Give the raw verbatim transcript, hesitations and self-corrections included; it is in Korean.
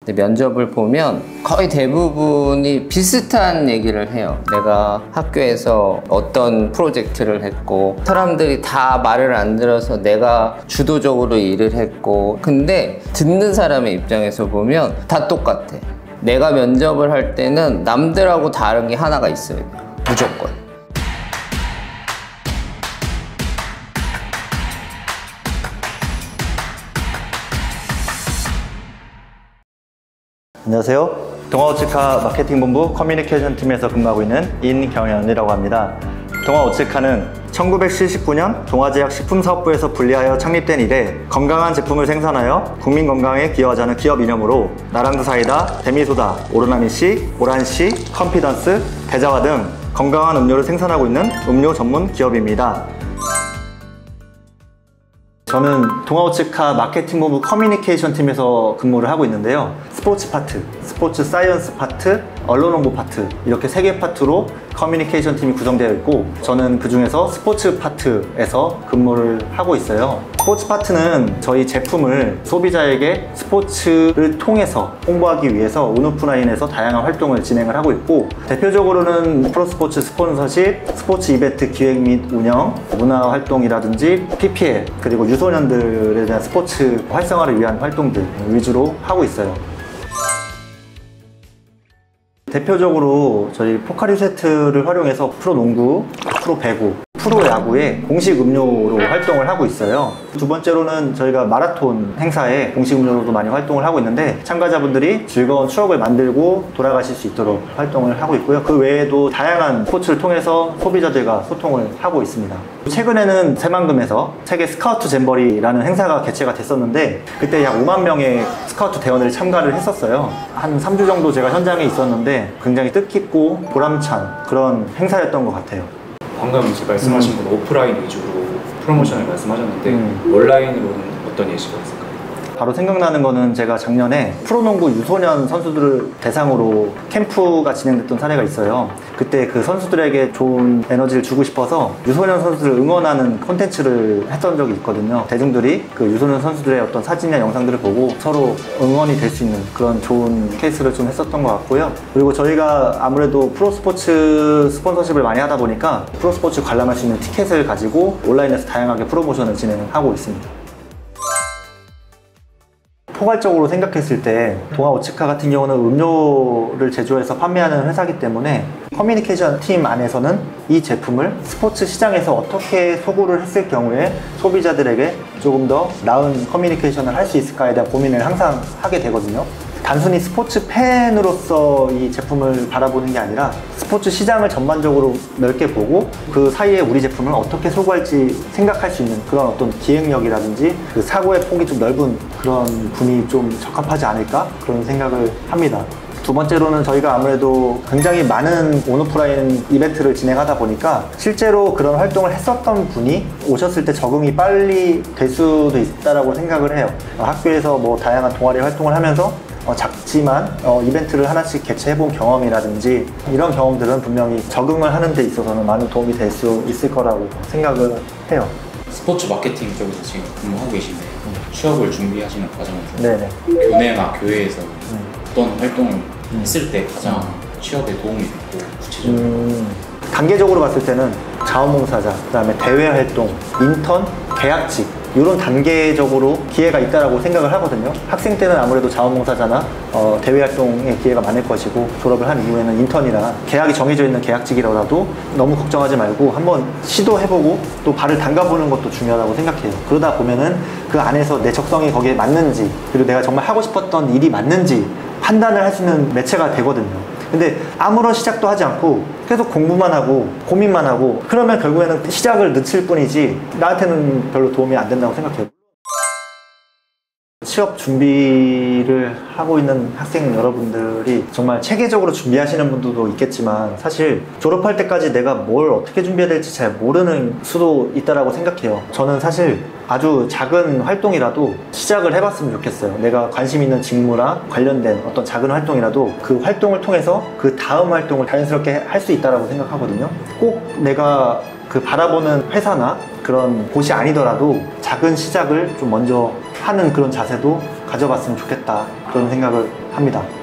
근데 면접을 보면 거의 대부분이 비슷한 얘기를 해요. 내가 학교에서 어떤 프로젝트를 했고, 사람들이 다 말을 안 들어서 내가 주도적으로 일을 했고. 근데 듣는 사람의 입장에서 보면 다 똑같아. 내가 면접을 할 때는 남들하고 다른 게 하나가 있어야 돼요. 무조건. 안녕하세요. 동아오츠카 마케팅본부 커뮤니케이션 팀에서 근무하고 있는 인경현이라고 합니다. 동아오츠카는 천구백칠십구 년 동아제약 식품사업부에서 분리하여 창립된 이래 건강한 제품을 생산하여 국민 건강에 기여하자는 기업 이념으로 나랑드 사이다, 데미소다, 오로나미씨, 오란씨, 컨피던스, 대자와 등 건강한 음료를 생산하고 있는 음료 전문 기업입니다. 저는 동아오츠카 마케팅본부 커뮤니케이션 팀에서 근무를 하고 있는데요. 스포츠 파트, 스포츠 사이언스 파트, 언론 홍보 파트, 이렇게 세 개 파트로 커뮤니케이션 팀이 구성되어 있고, 저는 그 중에서 스포츠 파트에서 근무를 하고 있어요. 스포츠 파트는 저희 제품을 소비자에게 스포츠를 통해서 홍보하기 위해서 온오프라인에서 다양한 활동을 진행을 하고 있고, 대표적으로는 프로스포츠 스폰서십, 스포츠 이벤트 기획 및 운영, 문화활동이라든지 피피엘, 그리고 유소년들에 대한 스포츠 활성화를 위한 활동들 위주로 하고 있어요. 대표적으로 저희 포카리 세트를 활용해서 프로농구, 프로배구, 프로야구의 공식 음료로 활동을 하고 있어요. 두 번째로는 저희가 마라톤 행사에 공식 음료로도 많이 활동을 하고 있는데, 참가자분들이 즐거운 추억을 만들고 돌아가실 수 있도록 활동을 하고 있고요. 그 외에도 다양한 스포츠를 통해서 소비자들과 소통을 하고 있습니다. 최근에는 새만금에서 세계 스카우트 잼버리라는 행사가 개최가 됐었는데, 그때 약 오만 명의 스카우트 대원들이 참가를 했었어요. 한 삼 주 정도 제가 현장에 있었는데 굉장히 뜻깊고 보람찬 그런 행사였던 것 같아요. 방금 이제 말씀하신 건 음. 오프라인 위주로 프로모션을 음. 말씀하셨는데 음. 온라인으로는 어떤 예시가 있을까요? 바로 생각나는 거는, 제가 작년에 프로농구 유소년 선수들을 대상으로 캠프가 진행됐던 사례가 있어요. 그때 그 선수들에게 좋은 에너지를 주고 싶어서 유소년 선수들을 응원하는 콘텐츠를 했던 적이 있거든요. 대중들이 그 유소년 선수들의 어떤 사진이나 영상들을 보고 서로 응원이 될 수 있는 그런 좋은 케이스를 좀 했었던 것 같고요. 그리고 저희가 아무래도 프로스포츠 스폰서십을 많이 하다 보니까 프로스포츠 관람할 수 있는 티켓을 가지고 온라인에서 다양하게 프로모션을 진행하고 있습니다. 포괄적으로 생각했을 때 동아오츠카 같은 경우는 음료를 제조해서 판매하는 회사이기 때문에 커뮤니케이션 팀 안에서는 이 제품을 스포츠 시장에서 어떻게 소구를 했을 경우에 소비자들에게 조금 더 나은 커뮤니케이션을 할 수 있을까에 대한 고민을 항상 하게 되거든요. 단순히 스포츠 팬으로서 이 제품을 바라보는 게 아니라 스포츠 시장을 전반적으로 넓게 보고 그 사이에 우리 제품을 어떻게 소구할지 생각할 수 있는 그런 어떤 기획력이라든지 그 사고의 폭이 좀 넓은 그런 분이 좀 적합하지 않을까, 그런 생각을 합니다. 두 번째로는 저희가 아무래도 굉장히 많은 온오프라인 이벤트를 진행하다 보니까 실제로 그런 활동을 했었던 분이 오셨을 때 적응이 빨리 될 수도 있다고 생각을 해요. 학교에서 뭐 다양한 동아리 활동을 하면서 어, 작지만 어, 이벤트를 하나씩 개최해본 경험이라든지 이런 경험들은 분명히 적응을 하는 데 있어서는 많은 도움이 될 수 있을 거라고 생각을 해요. 스포츠 마케팅 쪽에서 지금 근무하고 계신데 음. 취업을 준비하시는 과정에서 네네. 교내나 교회에서 음. 어떤 활동을 음. 했을 때 가장 음. 취업에 도움이 됐고 구체적으로? 음, 단계적으로 봤을 때는 자원봉사자, 그 다음에 대외 활동, 인턴, 계약직, 이런 단계적으로 기회가 있다고 생각을 하거든요. 학생 때는 아무래도 자원봉사자나 어, 대외활동에 기회가 많을 것이고, 졸업을 한 이후에는 인턴이나 계약이 정해져 있는 계약직이라도 너무 걱정하지 말고 한번 시도해보고 또 발을 담가보는 것도 중요하다고 생각해요. 그러다 보면은 그 안에서 내 적성이 거기에 맞는지, 그리고 내가 정말 하고 싶었던 일이 맞는지 판단을 할 수 있는 매체가 되거든요. 근데 아무런 시작도 하지 않고 계속 공부만 하고 고민만 하고 그러면 결국에는 시작을 늦출 뿐이지 나한테는 별로 도움이 안 된다고 생각해요. 취업 준비를 하고 있는 학생 여러분들이 정말 체계적으로 준비하시는 분들도 있겠지만, 사실 졸업할 때까지 내가 뭘 어떻게 준비해야 될지 잘 모르는 수도 있다고 생각해요. 저는 사실 아주 작은 활동이라도 시작을 해봤으면 좋겠어요. 내가 관심 있는 직무랑 관련된 어떤 작은 활동이라도 그 활동을 통해서 그 다음 활동을 자연스럽게 할 수 있다고 생각하거든요. 꼭 내가 그 바라보는 회사나 그런 곳이 아니더라도 작은 시작을 좀 먼저 하는 그런 자세도 가져봤으면 좋겠다, 그런 생각을 합니다.